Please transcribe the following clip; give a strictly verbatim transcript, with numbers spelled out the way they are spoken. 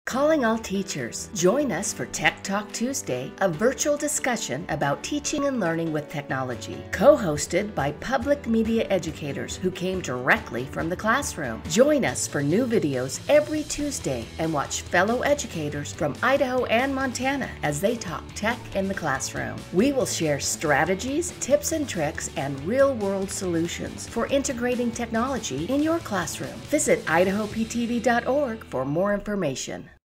Calling all teachers. Join us for Tech Talk Tuesday, a virtual discussion about teaching and learning with technology, co-hosted by public media educators who came directly from the classroom. Join us for new videos every Tuesday and watch fellow educators from Idaho and Montana as they talk tech in the classroom. We will share strategies, tips and tricks, and real-world solutions for integrating technology in your classroom. Visit idaho p t v dot org for more information.